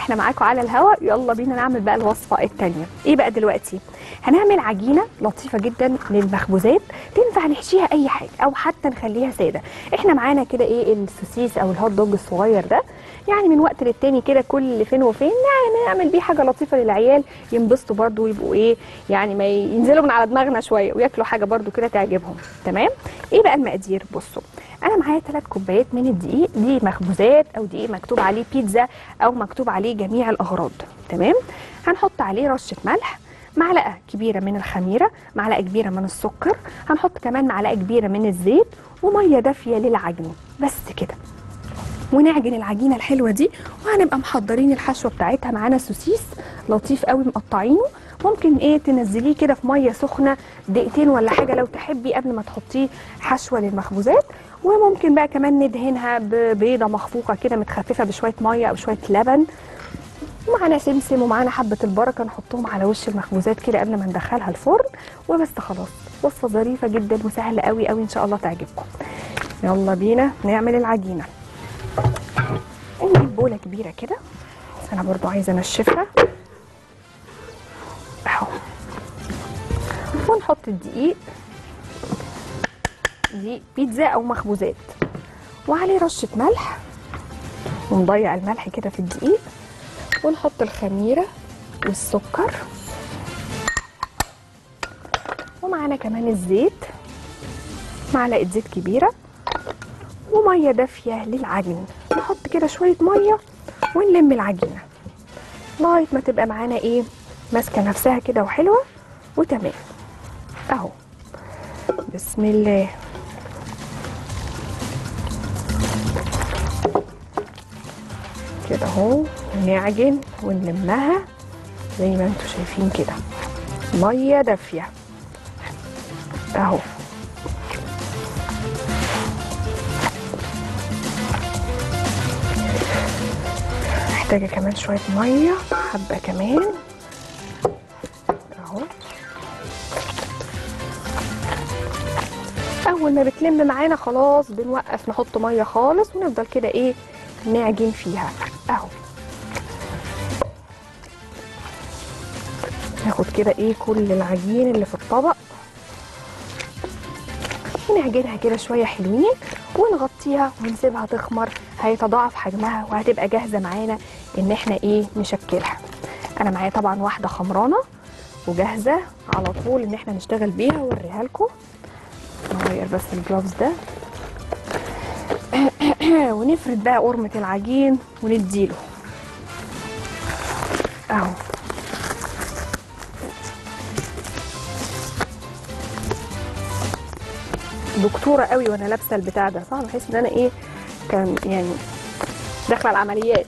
احنا معاكم على الهواء. يلا بينا نعمل بقى الوصفه الثانيه. ايه بقى دلوقتي؟ هنعمل عجينه لطيفه جدا للمخبوزات، تنفع نحشيها اي حاجه او حتى نخليها ساده. احنا معانا كده ايه السوسيس او الهوت دوج الصغير ده، يعني من وقت للتاني كده كل فين وفين يعني نعمل بيه حاجه لطيفه للعيال ينبسطوا برده ويبقوا ايه يعني ما ينزلوا من على دماغنا شويه وياكلوا حاجه برده كده تعجبهم. تمام. ايه بقى المقادير؟ بصوا، انا معايا 3 كوبايات من الدقيق، دي مخبوزات او دقيق مكتوب عليه بيتزا او مكتوب عليه جميع الاغراض. تمام. هنحط عليه رشه ملح، معلقه كبيره من الخميره، معلقه كبيره من السكر، هنحط كمان معلقه كبيره من الزيت وميه دافيه للعجن. بس كده. ونعجن العجينه الحلوه دي، وهنبقى محضرين الحشوه بتاعتها. معانا سوسيس لطيف قوي مقطعينه، ممكن ايه تنزليه كده في ميه سخنه دقيقتين ولا حاجه لو تحبي قبل ما تحطيه حشوه للمخبوزات. وممكن بقى كمان ندهنها ببيضه مخفوقه كده متخففه بشويه ميه او شويه لبن. ومعانا سمسم ومعانا حبه البركه نحطهم على وش المخبوزات كده قبل ما ندخلها الفرن. وبس خلاص، وصفه ظريفه جدا وسهله قوي قوي ان شاء الله تعجبكم. يلا بينا نعمل العجينه. نجيب بوله كبيره كده، بس انا برضو عايزه انشفها اهو. ونحط الدقيق، دي بيتزا او مخبوزات، وعليه رشه ملح، ونضيع الملح كده في الدقيق. ونحط الخميره والسكر، ومعانا كمان الزيت، معلقه زيت كبيره، وميه دافيه للعجين. نحط كده شويه ميه ونلم العجينه لغايه ما تبقى معانا ايه ماسكه نفسها كده وحلوه وتمام اهو. بسم الله. كده اهو نعجن ونلمها زي ما انتم شايفين كده، ميه دافيه اهو. محتاجه كمان شويه ميه، حبه كمان اهو. اول ما بتلم معانا خلاص بنوقف نحط ميه خالص، ونفضل كده ايه نعجن فيها اهو. ناخد كده ايه كل العجين اللي في الطبق ونعجنها كده شويه حلوين، ونغطيها ونسيبها تخمر، هيتضاعف حجمها وهتبقى جاهزه معانا ان احنا ايه نشكلها. انا معايا طبعا واحده خمرانه وجاهزه على طول ان احنا نشتغل بيها واوريها لكم. نغير بس الجلافز ده ونفرد بقى قرمه العجين ونديله اهو. دكتوره قوي وانا لابسه البتاع ده، صح؟ بحس ان انا ايه كان يعني داخله العمليات.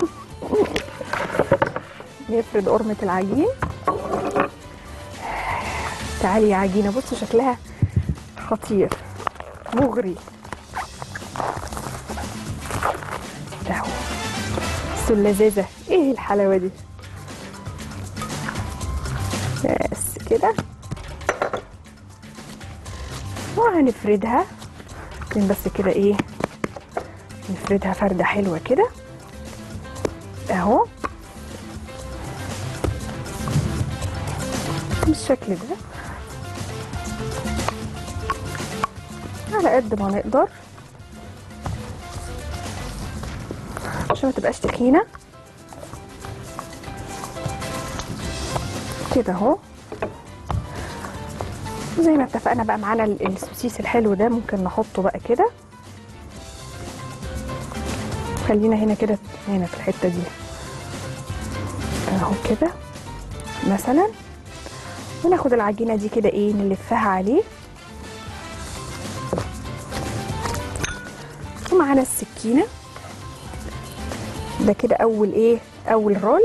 نفرد قرمه العجين. تعالي يا عجينه، بصوا شكلها خطير مغري اهو. بصوا اللذاذه، ايه الحلاوه دي. بس كده، وهنفردها بس كده ايه نفردها فرده حلوه كده اهو بالشكل ده على قد ما نقدر عشان ما تبقاش تخينه كده اهو. زي ما اتفقنا بقى معانا السوسيس الحلو ده ممكن نحطه بقى كده. خلينا هنا كده، هنا في الحته دي اهو كده مثلا. وناخد العجينه دي كده ايه نلفها عليه، ومعانا السكينه ده كده اول ايه اول رول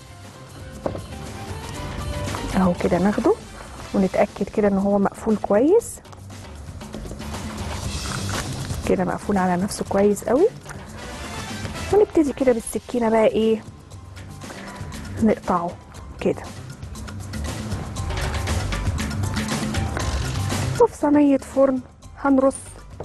اهو كده. ناخده ونتاكد كده ان هو مقفول كويس كده، مقفول على نفسه كويس قوي. ونبتدي كده بالسكينه بقى ايه نقطعه كده. وفي صينيه فرن هنرص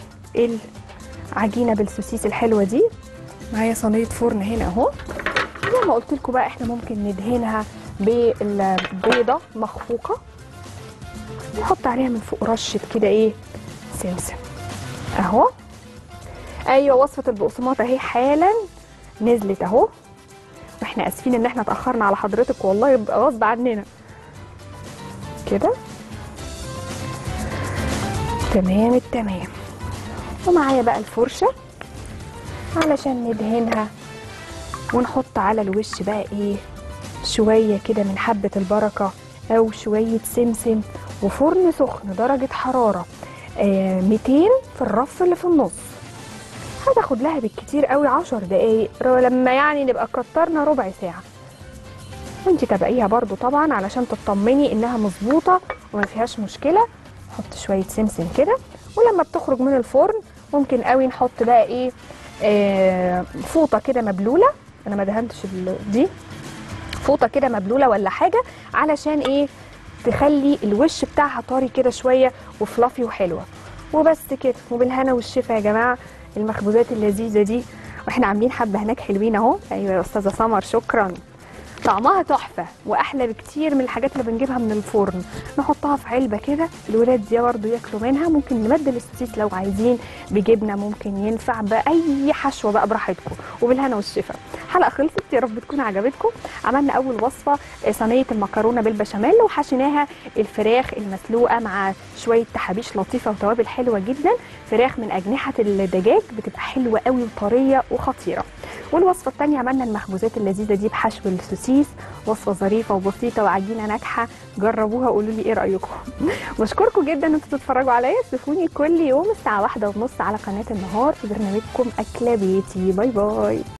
العجينه بالسوسيس الحلوه دي. معايا صينيه فرن هنا اهو، زي ما قلت لكم بقى احنا ممكن ندهنها بالبيضه مخفوقه، نحط عليها من فوق رشه كده ايه سمسم اهو. ايوه وصفه البقسماط اهي حالا نزلت اهو، واحنا اسفين ان احنا اتاخرنا على حضرتك والله، يبقى غصب عننا كده. تمام التمام. ومعايا بقى الفرشه علشان ندهنها، ونحط على الوش بقى ايه شويه كده من حبه البركه او شويه سمسم، وفرن سخن درجه حراره 200 في الرف اللي في النص. هتاخد لها بالكتير قوي 10 دقايق، لما يعني نبقى كترنا ربع ساعه. وانتي تابعيها برضو طبعا علشان تطمني انها مظبوطه وما فيهاش مشكله. نحط شويه سمسم كده، ولما بتخرج من الفرن ممكن قوي نحط بقى ايه فوطه كده مبلوله. انا ما دهنتش دي، فوطه كده مبلوله ولا حاجه علشان ايه تخلي الوش بتاعها طري كده شويه وفلافي وحلوه. وبس كده، وبالهنا والشفا يا جماعه المخبوزات اللذيذه دي. واحنا عاملين حبه هناك حلوين اهو. ايوه يا استاذه سمر شكرا. طعمها تحفه واحلى بكتير من الحاجات اللي بنجيبها من الفرن. نحطها في علبه كده، الولاد دي برضه ياكلوا منها. ممكن نبدل السوسيس لو عايزين بجبنه، ممكن ينفع باي حشوه بقى براحتكم. وبالهنا والشفا. الحلقه خلصت، يا رب تكون عجبتكم. عملنا اول وصفه صينيه المكرونه بالبشاميل، وحشيناها الفراخ المسلوقه مع شويه تحابيش لطيفه وتوابل حلوه جدا. فراخ من اجنحه الدجاج بتبقى حلوه قوي وطريه وخطيره. والوصفه الثانيه عملنا المخبوزات اللذيذه دي بحشو السوسيس، وصفه ظريفه وبسيطه وعجينه ناجحه. جربوها وقولوا لي ايه رايكم. بشكركم جدا ان انتوا تتفرجوا عليا. شوفوني كل يوم الساعه 1:30 على قناه النهار في برنامجكم اكله بيتي. باي باي.